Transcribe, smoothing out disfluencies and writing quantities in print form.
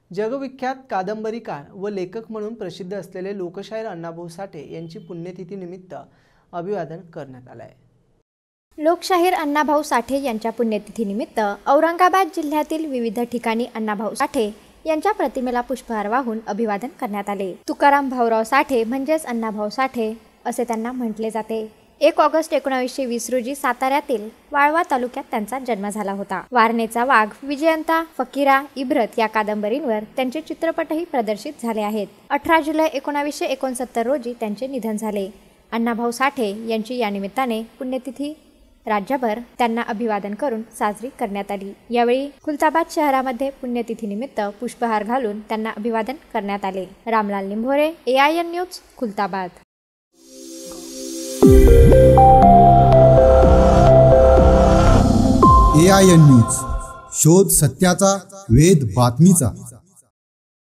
जगविख्यात कादंबरीकार व लेखक म्हणून प्रसिद्ध असलेले लोकशाहीर अण्णाभाऊ साठे यांची पुण्यतिथी निमित्त अभिवादन करण्यात आले आहे। लोकशाहीर अण्णाभाऊ साठे यांच्या पुण्यतिथीनिमित्त औरंगाबाद जिल्ह्यातील विविध ठिकाणी अण्णाभाऊ साठे यांच्या प्रतिमेला पुष्पहार वाहून अभिवादन करण्यात आले। तुकाराम भाऊराव साठे म्हणजेच अण्णाभाऊ साठे असे त्यांना म्हटले जाते। 1 ऑगस्ट 1920 रोजी साताऱ्यातील वाळवा तालुक्यात त्यांचा जन्म झाला होता। वारणेचा वाघ, विजयंता, फकीरा, इब्रत या कादंबरींवर त्यांचे चित्रपटही प्रदर्शित झाले आहेत। 18 जुलै 1969 रोजी त्यांचे निधन झाले। अण्णाभाऊ साठे यांची या निमित्ताने पुण्यतिथी राज्यभर त्यांना अभिवादन करून साजरी करण्यात आली। यावेळी खुलताबाद शहरामध्ये पुण्यतिथीनिमित्त पुष्पहार घालून त्यांना अभिवादन करण्यात आले। Ramlal Nimbhore, AIN news, Khultabad. AIN news, शोध सत्याचा, वेध बातमीचा।